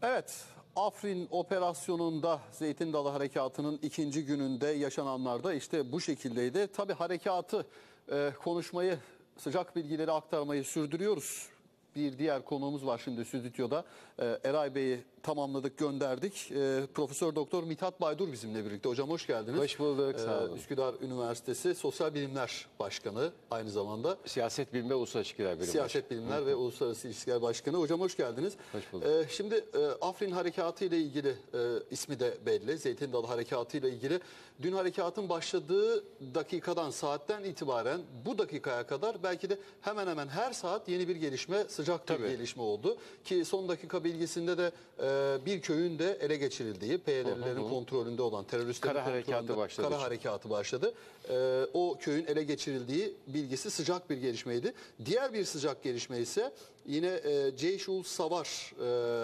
Evet, Afrin operasyonunda Zeytin Dalı Harekatı'nın ikinci gününde yaşananlarda işte bu şekildeydi. Tabii harekatı konuşmayı, sıcak bilgileri aktarmayı sürdürüyoruz. Bir diğer konuğumuz var şimdi stüdyoda. Eray Bey'i tamamladık, gönderdik. Profesör Doktor Mithat Baydur bizimle birlikte. Hocam hoş geldiniz. Hoş bulduk, sağ olun. Üsküdar Üniversitesi Sosyal Bilimler Başkanı aynı zamanda. Siyaset Bilimi ve Uluslararası İlişkiler Bölümü. Siyaset Bilimler ve Uluslararası İlişkiler Başkanı. Hocam hoş geldiniz. Hoş bulduk. Şimdi Afrin Harekatı ile ilgili ismi de belli. Zeytin Dalı Harekatı ile ilgili dün harekatın başladığı dakikadan, saatten itibaren bu dakikaya kadar belki de hemen hemen her saat yeni bir gelişme, sıcak bir gelişme oldu. Ki son dakika bilgisinde de bir köyün de ele geçirildiği, PYD'lilerin kontrolünde olan teröristlerin kara harekatı başladı. O köyün ele geçirildiği bilgisi sıcak bir gelişmeydi. Diğer bir sıcak gelişme ise yine Ceyşul Savar,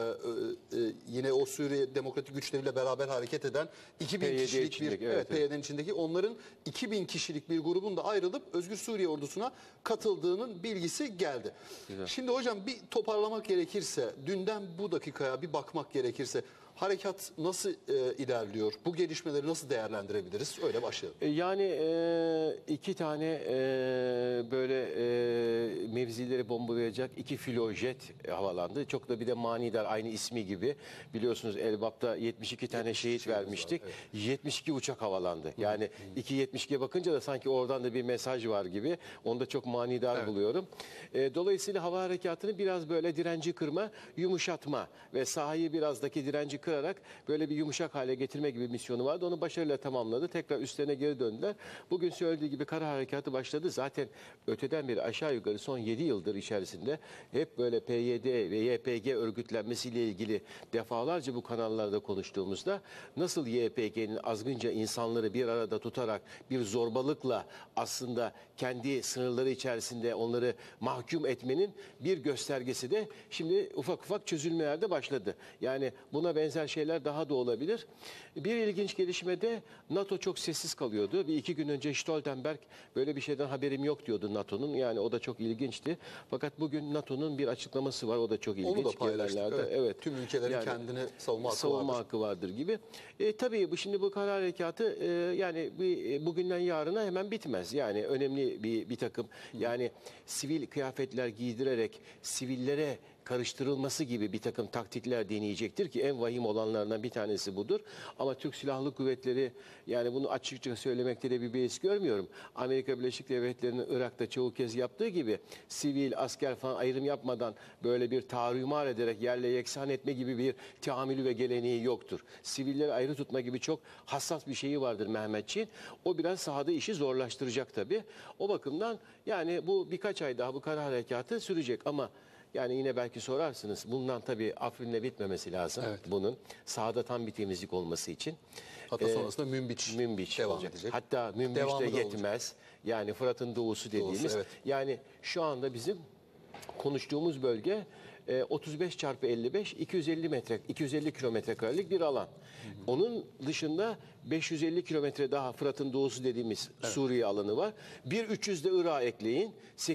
yine o Suriye Demokratik Güçleriyle beraber hareket eden 2000 kişilik bir PYD'nin içindeki onların 2000 kişilik bir grubun da ayrılıp Özgür Suriye ordusuna katıldığının bilgisi geldi. Güzel. Şimdi hocam bir toparlamak gerekirse, dünden bu dakikaya bir bakmak gerekirse harekat nasıl ilerliyor? Bu gelişmeleri nasıl değerlendirebiliriz? Öyle başlayalım. Yani iki tane böyle mevzileri bombalayacak iki filojet havalandı. Çok da bir de manidar, aynı ismi gibi. Biliyorsunuz Elbap'ta 72 tane şehit vermiştik. Var, evet. 72 uçak havalandı. Yani 2.72'ye bakınca da sanki oradan da bir mesaj var gibi. Onu da çok manidar buluyorum. Dolayısıyla hava harekatını biraz böyle direnci kırma, yumuşatma ve sahayı birazdaki direnci kırarak böyle bir yumuşak hale getirme gibi misyonu vardı. Onu başarıyla tamamladı. Tekrar üstlerine geri döndüler. Bugün söylediği gibi kara harekatı başladı. Zaten öteden beri aşağı yukarı son 7 yıldır içerisinde hep böyle PYD ve YPG örgütlenmesiyle ilgili defalarca bu kanallarda konuştuğumuzda nasıl YPG'nin azgınca insanları bir arada tutarak bir zorbalıkla aslında kendi sınırları içerisinde onları mahkum etmenin bir göstergesi de şimdi ufak ufak çözülmelerde başladı. Yani buna benzer şeyler daha da olabilir. Bir ilginç gelişme de NATO çok sessiz kalıyordu. Bir iki gün önce Stoltenberg böyle bir şeyden haberim yok diyordu NATO'nun. Yani o da çok ilginçti. Fakat bugün NATO'nun bir açıklaması var. O da çok ilginç. Onu da paylaştık. Evet. Tüm ülkelerin yani, kendini savunma hakkı vardır gibi. Tabii şimdi bu kara harekatı yani bugünden yarına hemen bitmez. Yani önemli bir takım yani sivil kıyafetler giydirerek sivillere karıştırılması gibi bir takım taktikler deneyecektir ki en vahim olanlardan bir tanesi budur. Ama Türk Silahlı Kuvvetleri yani bunu açıkça söylemekte de bir beis görmüyorum. Amerika Birleşik Devletleri'nin Irak'ta çoğu kez yaptığı gibi sivil, asker falan ayrım yapmadan böyle bir taarrümar ederek yerle yeksan etme gibi bir tahammülü ve geleneği yoktur. Sivilleri ayrı tutma gibi çok hassas bir şeyi vardır Mehmetçiğin. O biraz sahada işi zorlaştıracak tabii. O bakımdan yani bu birkaç ay daha bu kara harekatı sürecek ama yani yine belki sorarsınız. Bundan tabii Afrin'le bitmemesi lazım. Evet. Bunun sahada tam bir temizlik olması için. Hatta sonrasında Münbiç devam olacak. edecek. Hatta Münbiç de yetmez. Yani Fırat'ın doğusu dediğimiz. Evet. Yani şu anda bizim konuştuğumuz bölge 35 çarpı 55 250 kilometre karelik bir alan. Onun dışında 550 kilometre daha Fırat'ın doğusu dediğimiz Suriye alanı var. 300 de Irak'a ekleyin.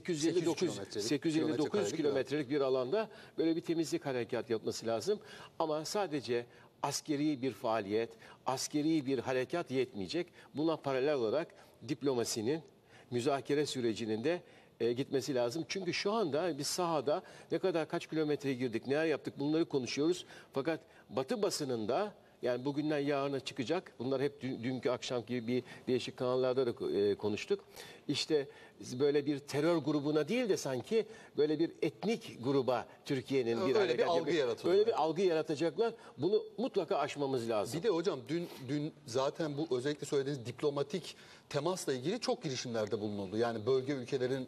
859 kilometrelik bir alanda böyle bir temizlik harekat yapması lazım. Ama sadece askeri bir faaliyet, askeri bir harekat yetmeyecek. Buna paralel olarak diplomasinin, müzakere sürecinin de gitmesi lazım. Çünkü şu anda biz sahada ne kadar kaç kilometre girdik, neler yaptık bunları konuşuyoruz. Fakat Batı basınında yani bugünden yarına çıkacak. Bunlar hep dünkü akşam gibi bir değişik kanallarda da konuştuk. İşte böyle bir terör grubuna değil de sanki böyle bir etnik gruba Türkiye'nin bir algı yaratıyor. Böyle bir algı yaratacaklar. Bunu mutlaka aşmamız lazım. Bir de hocam dün zaten bu özellikle söylediğiniz diplomatik temasla ilgili çok girişimlerde bulunuldu. Yani bölge ülkelerin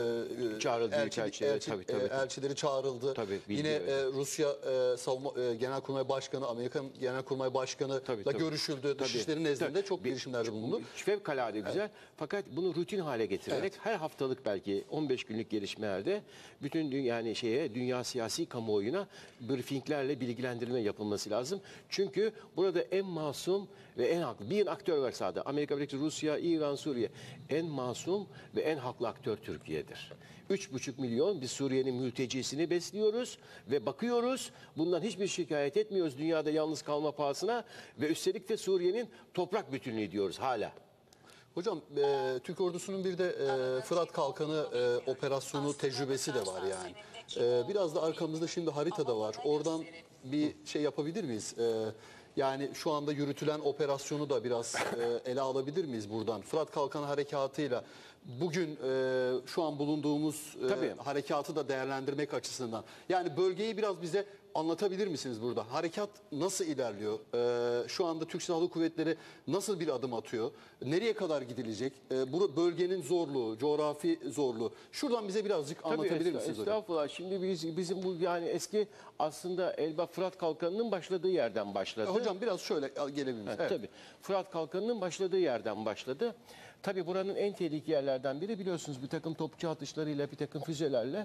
elçileri çağrıldı. Tabii, yine Rusya Genelkurmay Başkanı, Amerikan Genelkurmay Başkanı'la görüşüldü. Dışişleri nezdinde çok girişimlerde bulundu. Fevkalade güzel. Fakat bunu rutin hale getirerek her haftalık belki 15 günlük gelişmelerde bütün dünya siyasi kamuoyuna briefinglerle bilgilendirme yapılması lazım. Çünkü burada en masum ve en haklı bir aktör var sahada. Amerika Birleşik Devletleri, Rusya, İran, Suriye. En masum ve en haklı aktör Türkiye'dir. 3,5 milyon bir Suriye'nin mültecisini besliyoruz ve bakıyoruz. Bundan hiçbir şikayet etmiyoruz dünyada yalnız kalma pahasına ve üstelik de Suriye'nin toprak bütünlüğü diyoruz hala. Hocam Türk ordusunun bir de Fırat Kalkanı operasyonu tecrübesi de var yani. Biraz da arkamızda şimdi haritada var. Oradan bir şey yapabilir miyiz? Yani şu anda yürütülen operasyonu da biraz ele alabilir miyiz buradan? Fırat Kalkanı harekatıyla bugün şu an bulunduğumuz harekatı da değerlendirmek açısından. Yani bölgeyi biraz bize anlatabilir misiniz burada? Harekat nasıl ilerliyor? Şu anda Türk Silahlı Kuvvetleri nasıl bir adım atıyor? Nereye kadar gidilecek? Bu bölgenin zorluğu, coğrafi zorluğu. Şuradan bize birazcık anlatabilir misiniz hocam? Estağfurullah. Şimdi bizim bu yani eski aslında Elbap Fırat Kalkanı'nın başladığı yerden başladı. Hocam biraz şöyle gelebilir misiniz? Evet. Tabii. Fırat Kalkanı'nın başladığı yerden başladı. Tabii buranın en tehlikeli yerlerden biri biliyorsunuz bir takım topçu atışlarıyla bir takım füzelerle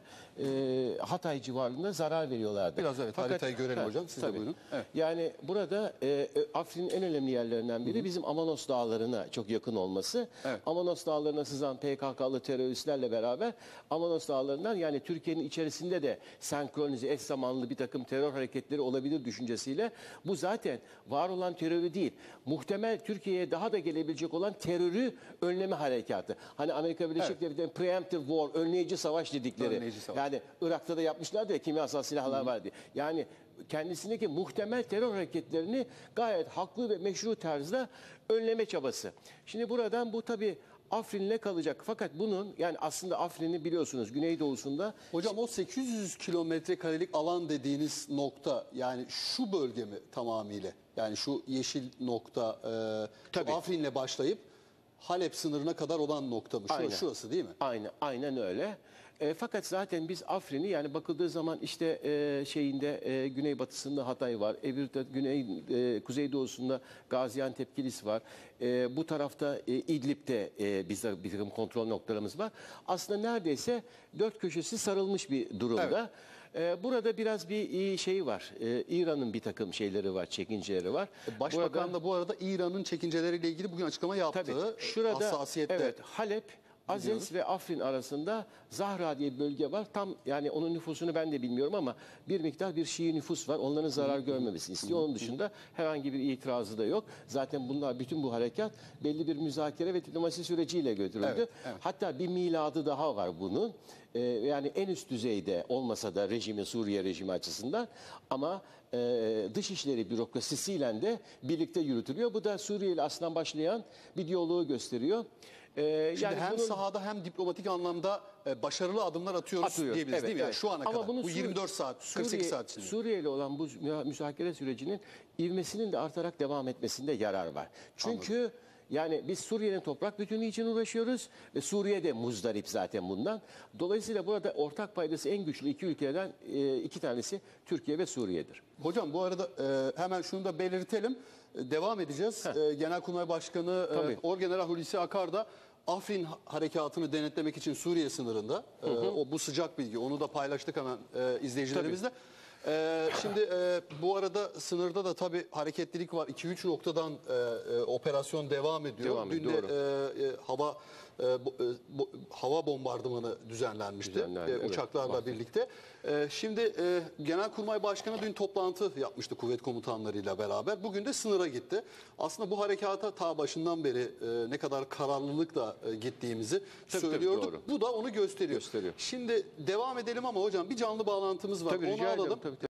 Hatay civarında zarar veriyorlardı. Biraz haritayı görelim hocam. Siz de buyurun. Evet. Yani burada Afrin'in en önemli yerlerinden biri bizim Amanos Dağları'na çok yakın olması. Evet. Amanos Dağları'na sızan PKK'lı teröristlerle beraber Amanos Dağları'ndan yani Türkiye'nin içerisinde de senkronize eş zamanlı bir takım terör hareketleri olabilir düşüncesiyle bu zaten var olan terörü değil. Muhtemel Türkiye'ye daha da gelebilecek olan terörü önleme harekatı. Hani Amerika Birleşik Devletleri'nin preemptive war, önleyici savaş dedikleri. Önleyici savaş. Yani Irak'ta da yapmışlardı ya kimyasal silahlar vardı. Yani kendisindeki muhtemel terör hareketlerini gayet haklı ve meşru tarzda önleme çabası. Şimdi buradan bu tabii Afrin'le kalacak. Fakat bunun yani aslında Afrin'in biliyorsunuz güneydoğusunda. Hocam o 800 kilometre karelik alan dediğiniz nokta yani şu bölge mi tamamıyla? Yani şu yeşil nokta Afrin'le başlayıp Halep sınırına kadar olan nokta mı? Şurası değil mi? Aynen öyle. Fakat zaten biz Afrin'i yani bakıldığı zaman işte güneybatısında Hatay var. Kuzeydoğusunda Gaziantep, Kilis var. Bu tarafta İdlib'de bizde bir takım kontrol noktalarımız var. Aslında neredeyse dört köşesi sarılmış bir durumda. Evet. Burada biraz bir şey var. İran'ın bir takım şeyleri var, çekinceleri var. Başbakan da bu arada İran'ın çekinceleriyle ilgili bugün açıklama yaptı. Tabii, şurada hassasiyette. Evet, Halep, Azez ve Afrin arasında Zahra diye bir bölge var. Tam yani onun nüfusunu ben de bilmiyorum ama bir miktar bir Şii nüfus var. Onların zarar görmemesini istiyor. Onun dışında herhangi bir itirazı da yok. Zaten bütün bu harekat belli bir müzakere ve diplomasi süreciyle götürüldü. Evet. Hatta bir miladı daha var bunun. Yani en üst düzeyde olmasa da Suriye rejimi açısından ama dışişleri bürokrasisiyle de birlikte yürütülüyor. Bu da Suriye ile aslında başlayan bir diyaloğu gösteriyor. Şimdi yani hem sahada hem diplomatik anlamda başarılı adımlar atıyoruz diyebiliriz değil mi? Yani şu ana kadar bu 24 saat, 48 saat içinde. Suriye ile olan bu müzakere sürecinin ivmesinin de artarak devam etmesinde yarar var. Çünkü yani biz Suriye'nin toprak bütünlüğü için uğraşıyoruz ve Suriye de muzdarip zaten bundan. Dolayısıyla burada ortak paydası en güçlü iki ülkeden iki tanesi Türkiye ve Suriye'dir. Hocam bu arada hemen şunu da belirtelim. Devam edeceğiz. Genelkurmay Başkanı Orgeneral Hulusi Akar da Afrin harekatını denetlemek için Suriye sınırında. Bu sıcak bilgi. Onu da paylaştık hemen izleyicilerimizle. Şimdi bu arada sınırda da tabii hareketlilik var. 2-3 noktadan operasyon devam ediyor. Dün de hava bombardımanı düzenlenmişti. Uçaklarla birlikte. Şimdi Genelkurmay Başkanı dün toplantı yapmıştı kuvvet komutanlarıyla beraber. Bugün de sınıra gitti. Aslında bu harekata ta başından beri ne kadar kararlılıkla gittiğimizi söylüyorduk. Bu da onu gösteriyor. Şimdi devam edelim ama hocam bir canlı bağlantımız var. Onu alalım.